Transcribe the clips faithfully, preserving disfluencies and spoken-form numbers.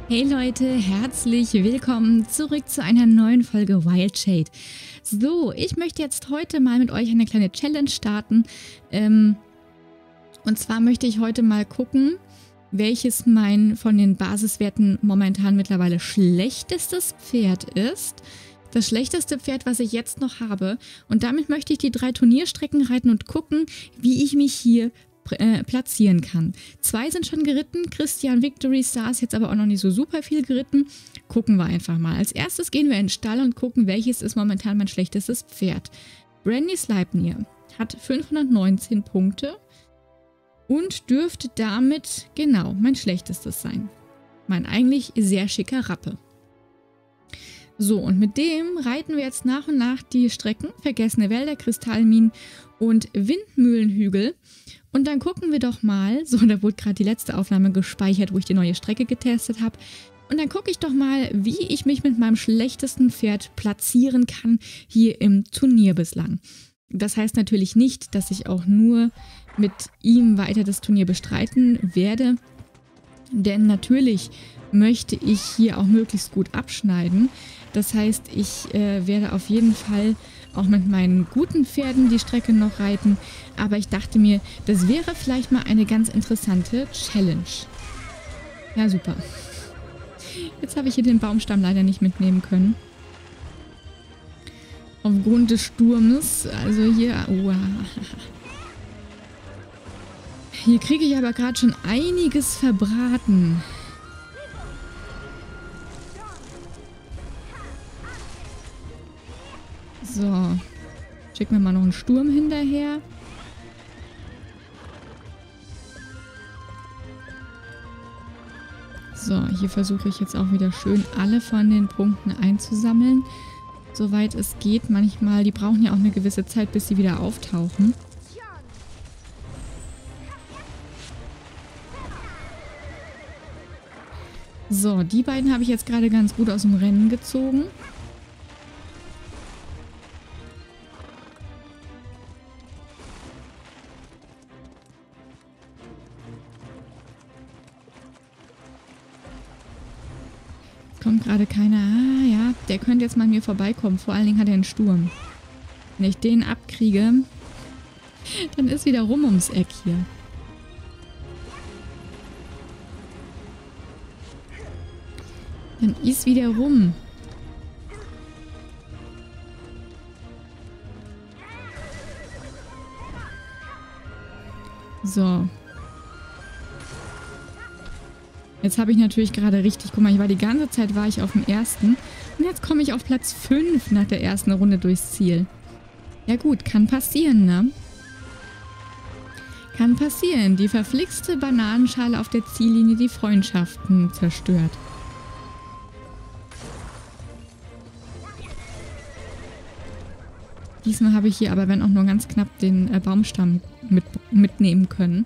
Hey Leute, herzlich willkommen zurück zu einer neuen Folge Wild Shade. So, ich möchte jetzt heute mal mit euch eine kleine Challenge starten. Ähm, und zwar möchte ich heute mal gucken, welches mein von den Basiswerten momentan mittlerweile schlechtestes Pferd ist. Das schlechteste Pferd, was ich jetzt noch habe. Und damit möchte ich die drei Turnierstrecken reiten und gucken, wie ich mich hier Äh, platzieren kann. Zwei sind schon geritten, Christian Victory Star ist jetzt aber auch noch nicht so super viel geritten. Gucken wir einfach mal. Als erstes gehen wir in den Stall und gucken, welches ist momentan mein schlechtestes Pferd. Brandy Sleipnir hat fünfhundertneunzehn Punkte und dürfte damit genau mein schlechtestes sein. Mein eigentlich sehr schicker Rappe. So, und mit dem reiten wir jetzt nach und nach die Strecken Vergessene Wälder, Kristallminen und Windmühlenhügel. Und dann gucken wir doch mal, so, da wurde gerade die letzte Aufnahme gespeichert, wo ich die neue Strecke getestet habe. Und dann gucke ich doch mal, wie ich mich mit meinem schlechtesten Pferd platzieren kann hier im Turnier bislang. Das heißt natürlich nicht, dass ich auch nur mit ihm weiter das Turnier bestreiten werde. Denn natürlich möchte ich hier auch möglichst gut abschneiden. Das heißt, ich äh, werde auf jeden Fall auch mit meinen guten Pferden die Strecke noch reiten. Aber ich dachte mir, das wäre vielleicht mal eine ganz interessante Challenge. Ja, super. Jetzt habe ich hier den Baumstamm leider nicht mitnehmen können. Aufgrund des Sturmes. Also hier... Oh, hier kriege ich aber gerade schon einiges verbraten. So, schicken wir mal noch einen Sturm hinterher. So, hier versuche ich jetzt auch wieder schön alle von den Punkten einzusammeln. Soweit es geht. Manchmal, die brauchen ja auch eine gewisse Zeit, bis sie wieder auftauchen. So, die beiden habe ich jetzt gerade ganz gut aus dem Rennen gezogen. Kommt gerade keiner. Ah ja, der könnte jetzt mal an mir vorbeikommen. Vor allen Dingen hat er einen Sturm. Wenn ich den abkriege, dann ist wieder rum ums Eck hier. Dann ist wieder rum. So. Jetzt habe ich natürlich gerade richtig, guck mal, ich war die ganze Zeit war ich auf dem ersten und jetzt komme ich auf Platz fünf nach der ersten Runde durchs Ziel. Ja gut, kann passieren, ne? Kann passieren. Die verflixte Bananenschale auf der Ziellinie die Freundschaften zerstört. Diesmal habe ich hier aber, wenn auch nur ganz knapp, den äh, Baumstamm mit, mitnehmen können.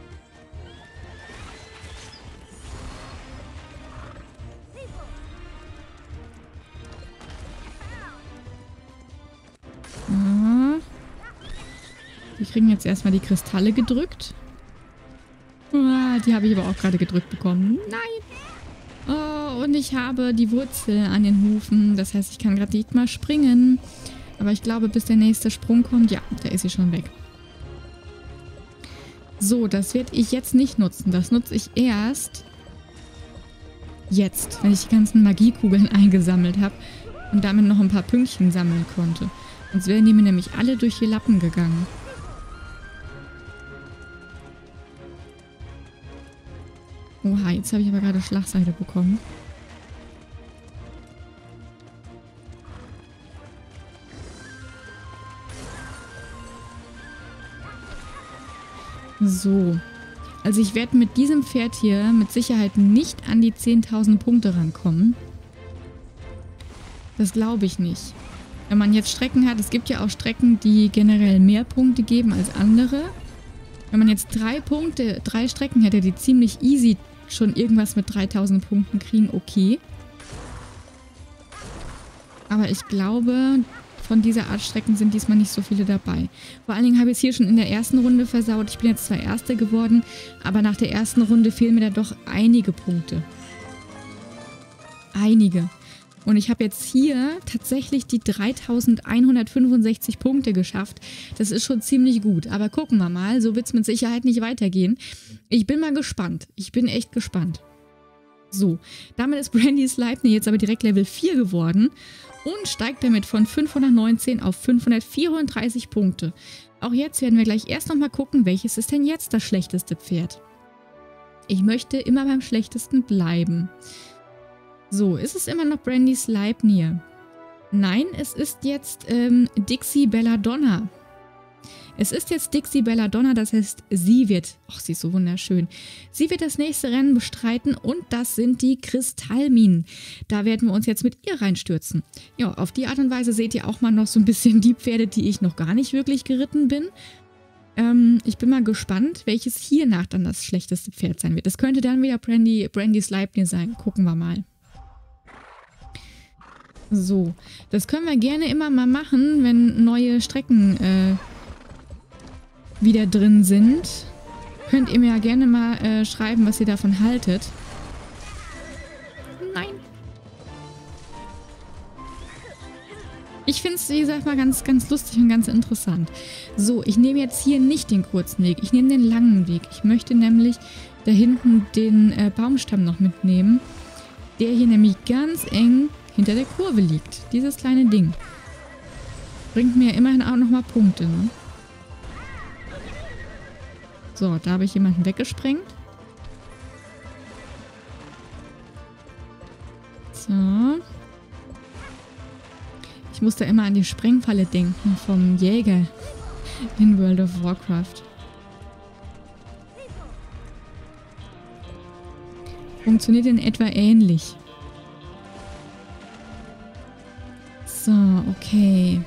Wir kriegen jetzt erstmal die Kristalle gedrückt. Ah, die habe ich aber auch gerade gedrückt bekommen. Nein! Oh, und ich habe die Wurzel an den Hufen. Das heißt, ich kann gerade nicht mal springen. Aber ich glaube, bis der nächste Sprung kommt, ja, da ist sie schon weg. So, das werde ich jetzt nicht nutzen. Das nutze ich erst jetzt, wenn ich die ganzen Magiekugeln eingesammelt habe und damit noch ein paar Pünktchen sammeln konnte. Sonst wären die mir nämlich alle durch die Lappen gegangen. Oha, jetzt habe ich aber gerade Schlagseite bekommen. So. Also ich werde mit diesem Pferd hier mit Sicherheit nicht an die zehntausend Punkte rankommen. Das glaube ich nicht. Wenn man jetzt Strecken hat, es gibt ja auch Strecken, die generell mehr Punkte geben als andere. Wenn man jetzt drei Punkte, drei Strecken hätte, die ziemlich easy schon irgendwas mit dreitausend Punkten kriegen, okay. Aber ich glaube, von dieser Art Strecken sind diesmal nicht so viele dabei. Vor allen Dingen habe ich es hier schon in der ersten Runde versaut. Ich bin jetzt zwar Erste geworden, aber nach der ersten Runde fehlen mir da doch einige Punkte. einige. Und ich habe jetzt hier tatsächlich die dreitausendeinhundertfünfundsechzig Punkte geschafft. Das ist schon ziemlich gut. Aber gucken wir mal, so wird es mit Sicherheit nicht weitergehen. Ich bin mal gespannt. Ich bin echt gespannt. So, damit ist Brandy Sleipnir jetzt aber direkt Level vier geworden und steigt damit von fünfhundertneunzehn auf fünfhundertvierunddreißig Punkte. Auch jetzt werden wir gleich erst nochmal gucken, welches ist denn jetzt das schlechteste Pferd. Ich möchte immer beim schlechtesten bleiben. So, ist es immer noch Brandy Sleipnir? Nein, es ist jetzt ähm, Dixie Belladonna. Es ist jetzt Dixie Belladonna, das heißt, sie wird, ach, sie ist so wunderschön, sie wird das nächste Rennen bestreiten und das sind die Kristallminen. Da werden wir uns jetzt mit ihr reinstürzen. Ja, auf die Art und Weise seht ihr auch mal noch so ein bisschen die Pferde, die ich noch gar nicht wirklich geritten bin. Ähm, ich bin mal gespannt, welches hiernach dann das schlechteste Pferd sein wird. Das könnte dann wieder Brandy, Brandy Sleipnir sein. Gucken wir mal. So, das können wir gerne immer mal machen, wenn neue Strecken äh, wieder drin sind. Könnt ihr mir ja gerne mal äh, schreiben, was ihr davon haltet. Nein. Ich finde es, wie gesagt, mal ganz, ganz lustig und ganz interessant. So, ich nehme jetzt hier nicht den kurzen Weg. Ich nehme den langen Weg. Ich möchte nämlich da hinten den äh, Baumstamm noch mitnehmen. Der hier nämlich ganz eng hinter der Kurve liegt. Dieses kleine Ding. Bringt mir immerhin auch nochmal Punkte, ne? So, da habe ich jemanden weggesprengt. So. Ich muss da immer an die Sprengfalle denken vom Jäger in World of Warcraft. Funktioniert in etwa ähnlich. So, okay.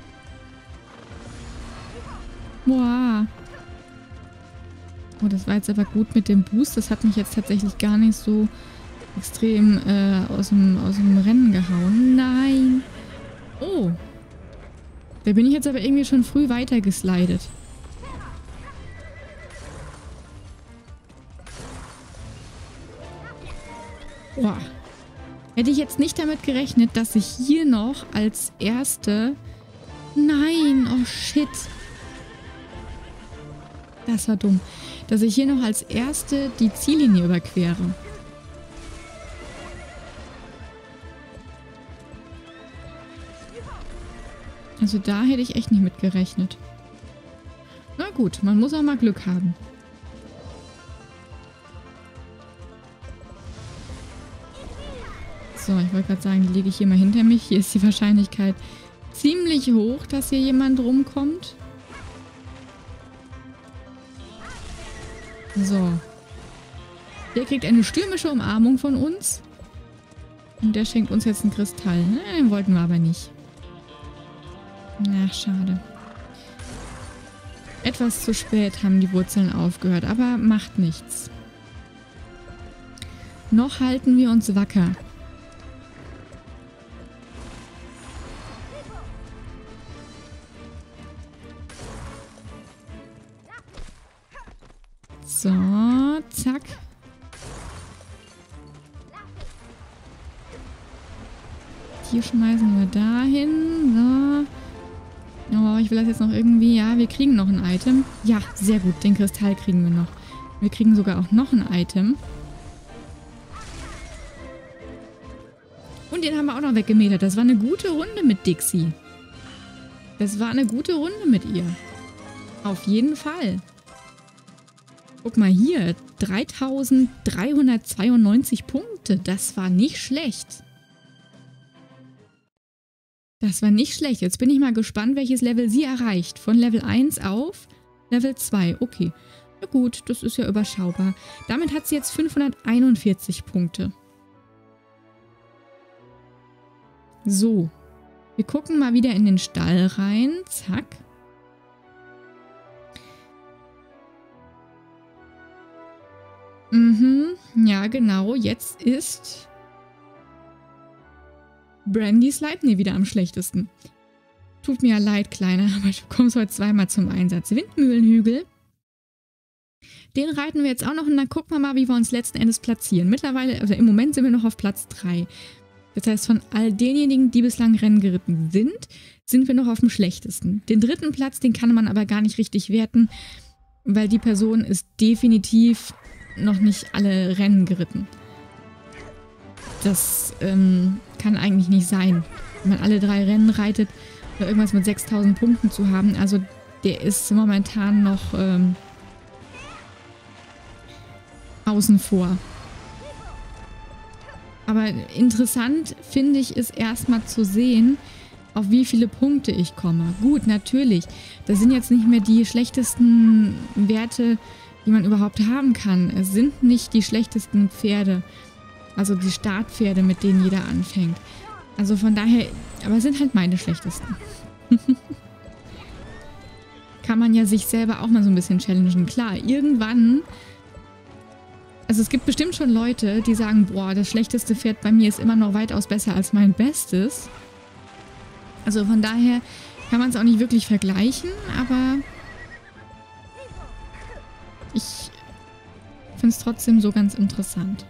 Boah. Oh, das war jetzt aber gut mit dem Boost. Das hat mich jetzt tatsächlich gar nicht so extrem äh, aus dem, aus dem Rennen gehauen. Nein. Oh. Da bin ich jetzt aber irgendwie schon früh weiter geslidet. Boah. Hätte ich jetzt nicht damit gerechnet, dass ich hier noch als erste... Nein, oh shit. Das war dumm. Dass ich hier noch als erste die Ziellinie überquere. Also da hätte ich echt nicht mit gerechnet. Na gut, man muss auch mal Glück haben. So, ich wollte gerade sagen, die lege ich hier mal hinter mich. Hier ist die Wahrscheinlichkeit ziemlich hoch, dass hier jemand rumkommt. So. Der kriegt eine stürmische Umarmung von uns. Und der schenkt uns jetzt einen Kristall. Ne, den wollten wir aber nicht. Ach, schade. Etwas zu spät haben die Wurzeln aufgehört, aber macht nichts. Noch halten wir uns wacker. So, zack. Hier schmeißen wir dahin. So. Oh, ich will das jetzt noch irgendwie... Ja, wir kriegen noch ein Item. Ja, sehr gut. Den Kristall kriegen wir noch. Wir kriegen sogar auch noch ein Item. Und den haben wir auch noch weggemetert. Das war eine gute Runde mit Dixie. Das war eine gute Runde mit ihr. Auf jeden Fall. Guck mal hier. dreitausenddreihundertzweiundneunzig Punkte. Das war nicht schlecht. Das war nicht schlecht. Jetzt bin ich mal gespannt, welches Level sie erreicht. Von Level eins auf Level zwei. Okay. Na gut, das ist ja überschaubar. Damit hat sie jetzt fünfhunderteinundvierzig Punkte. So. Wir gucken mal wieder in den Stall rein. Zack. Mhm. Ja, genau. Jetzt ist... Brandy Sleipnir wieder am schlechtesten. Tut mir ja leid, Kleiner, aber du kommst heute zweimal zum Einsatz. Windmühlenhügel. Den reiten wir jetzt auch noch und dann gucken wir mal, wie wir uns letzten Endes platzieren. Mittlerweile, also im Moment sind wir noch auf Platz drei. Das heißt, von all denjenigen, die bislang Rennen geritten sind, sind wir noch auf dem schlechtesten. Den dritten Platz, den kann man aber gar nicht richtig werten, weil die Person ist definitiv noch nicht alle Rennen geritten. Das ähm, kann eigentlich nicht sein. Wenn man alle drei Rennen reitet, oder irgendwas mit sechstausend Punkten zu haben. Also der ist momentan noch ähm, außen vor. Aber interessant finde ich es erstmal zu sehen, auf wie viele Punkte ich komme. Gut, natürlich. Das sind jetzt nicht mehr die schlechtesten Werte, die man überhaupt haben kann. Es sind nicht die schlechtesten Pferde. Also die Startpferde, mit denen jeder anfängt. Also von daher, aber es sind halt meine schlechtesten. Kann man ja sich selber auch mal so ein bisschen challengen. Klar, irgendwann... Also es gibt bestimmt schon Leute, die sagen, boah, das schlechteste Pferd bei mir ist immer noch weitaus besser als mein Bestes. Also von daher kann man es auch nicht wirklich vergleichen, aber ich finde es trotzdem so ganz interessant.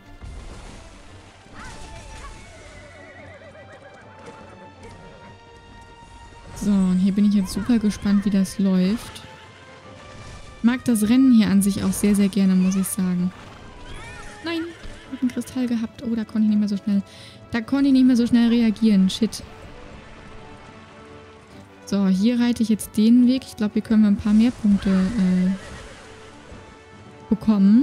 So, und hier bin ich jetzt super gespannt, wie das läuft. Ich mag das Rennen hier an sich auch sehr, sehr gerne, muss ich sagen. Nein, ich habe einen Kristall gehabt. Oh, da konnte ich nicht mehr so schnell... Da konnte ich nicht mehr so schnell reagieren. Shit. So, hier reite ich jetzt den Weg. Ich glaube, hier können wir ein paar mehr Punkte äh, bekommen.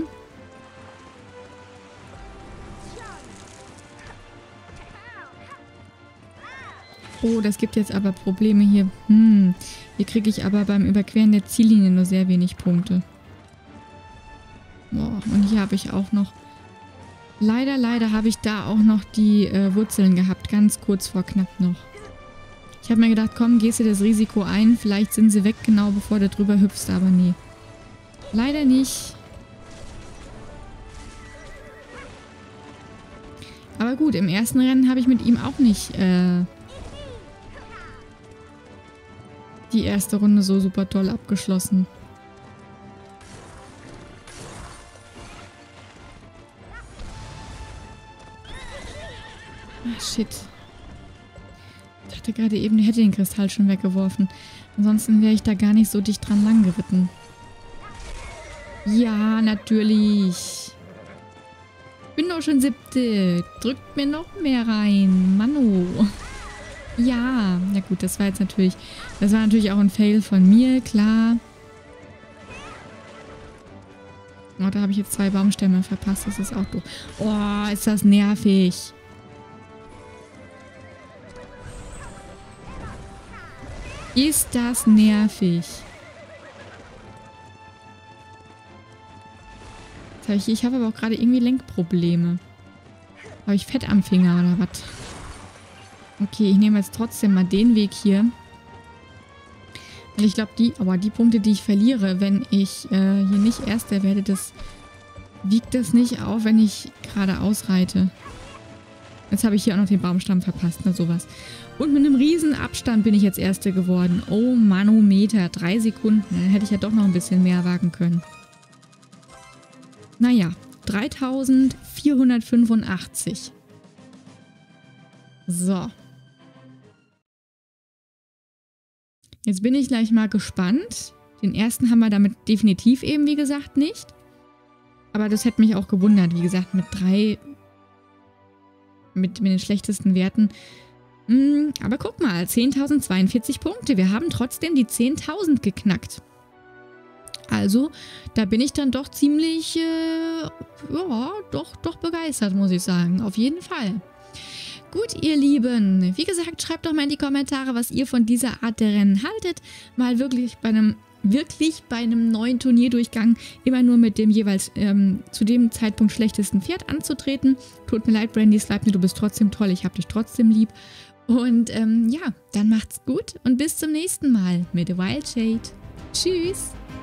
Oh, das gibt jetzt aber Probleme hier. Hm, hier kriege ich aber beim Überqueren der Ziellinie nur sehr wenig Punkte. Boah, und hier habe ich auch noch... Leider, leider habe ich da auch noch die äh, Wurzeln gehabt. Ganz kurz vor knapp noch. Ich habe mir gedacht, komm, gehst du das Risiko ein. Vielleicht sind sie weg, genau bevor du drüber hüpfst, aber nee. Leider nicht. Aber gut, im ersten Rennen habe ich mit ihm auch nicht äh, die erste Runde so super toll abgeschlossen. Ah, shit. Ich dachte gerade eben, der hätte den Kristall schon weggeworfen. Ansonsten wäre ich da gar nicht so dicht dran lang geritten. Ja, natürlich. Bin doch schon siebte. Drückt mir noch mehr rein. Mano. Ja. Ja gut, das war jetzt natürlich... Das war natürlich auch ein Fail von mir, klar. Oh, da habe ich jetzt zwei Baumstämme verpasst. Das ist auch doof. Oh, ist das nervig. Ist das nervig. Jetzt hab ich ich habe aber auch gerade irgendwie Lenkprobleme. Habe ich Fett am Finger oder was? Okay, ich nehme jetzt trotzdem mal den Weg hier. Und ich glaube, die, aber die Punkte, die ich verliere, wenn ich äh, hier nicht Erster werde, das wiegt das nicht auf, wenn ich gerade ausreite. Jetzt habe ich hier auch noch den Baumstamm verpasst, na sowas. Und mit einem riesen Abstand bin ich jetzt Erste geworden. Oh Manometer, drei Sekunden. Dann hätte ich ja doch noch ein bisschen mehr wagen können. Naja, dreitausendvierhundertfünfundachtzig. So. Jetzt bin ich gleich mal gespannt. Den ersten haben wir damit definitiv eben, wie gesagt, nicht. Aber das hätte mich auch gewundert. Wie gesagt, mit drei... Mit, mit den schlechtesten Werten. Hm, aber guck mal, zehntausendzweiundvierzig Punkte. Wir haben trotzdem die zehntausend geknackt. Also, da bin ich dann doch ziemlich, äh, ja, doch, doch begeistert, muss ich sagen. Auf jeden Fall. Gut, ihr Lieben. Wie gesagt, schreibt doch mal in die Kommentare, was ihr von dieser Art der Rennen haltet. Mal wirklich bei einem, wirklich bei einem neuen Turnierdurchgang immer nur mit dem jeweils ähm, zu dem Zeitpunkt schlechtesten Pferd anzutreten. Tut mir leid, Brandy Sleipnir, du bist trotzdem toll. Ich hab dich trotzdem lieb. Und ähm, ja, dann macht's gut und bis zum nächsten Mal mit Wild Shade. Tschüss!